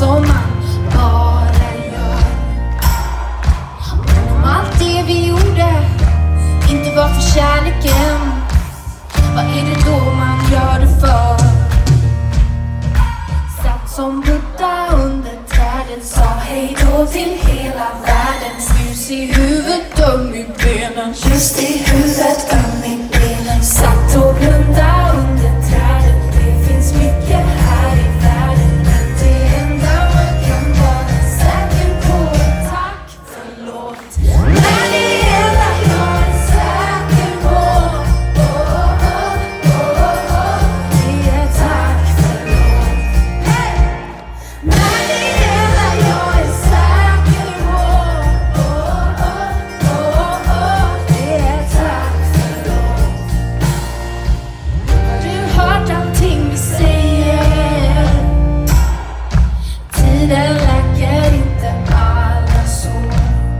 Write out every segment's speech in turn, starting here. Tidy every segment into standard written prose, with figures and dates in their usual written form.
som man bara gör. Men om allt det vi gjorde inte var för kärleken, vad är det då man gör det för? Satt som Buddha under trädet, sa hej då till hela världen. Snus i huvudet, dum i benen, just i huvudet, dum i benen. Satt och blunda under trädet. Det finns mycket här i världen, men det enda man kan vara säker på är tack, förlåt. Men det enda jag är säker på, det är tack, förlåt. Men det enda jag är säker på, det är tack, förlåt. Har du hört allting vi säger? Tiden läker inte alla sår,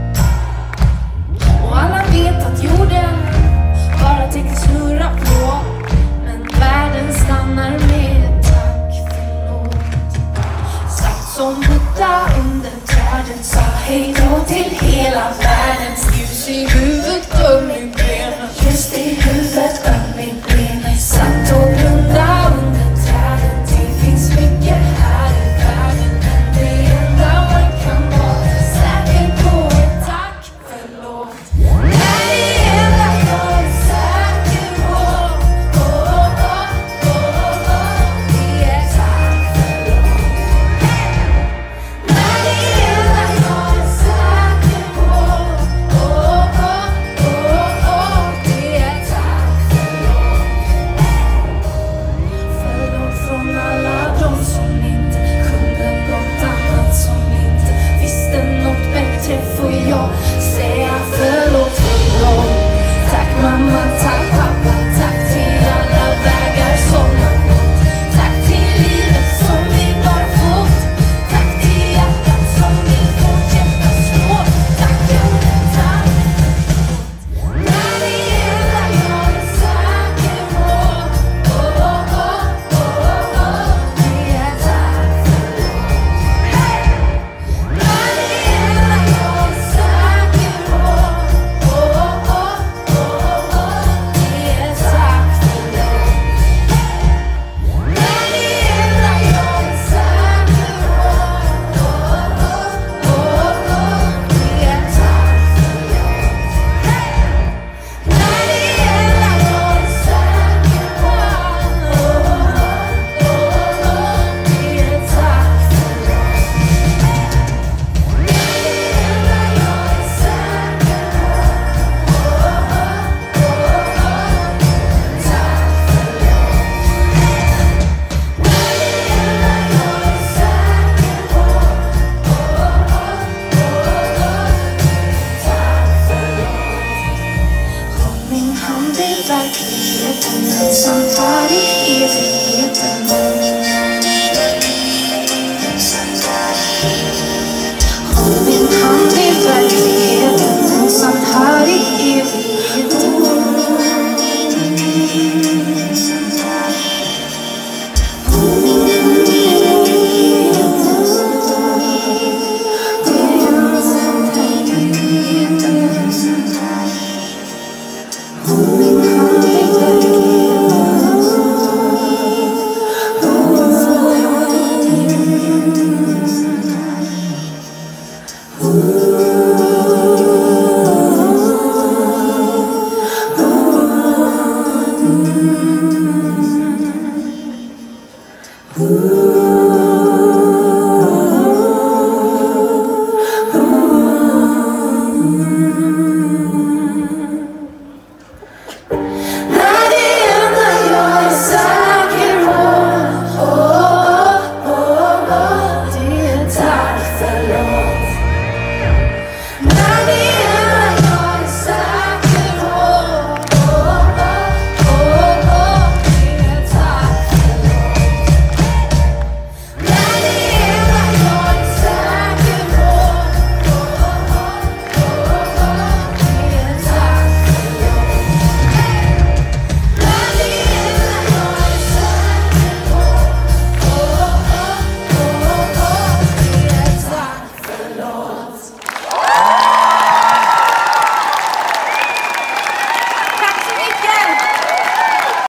och alla vet att jorden bara tänker snurra på. Men världen stannar med tack, förlåt. Satt som Buddha under trädet, sa hej då till hela världens ljus i huvudet.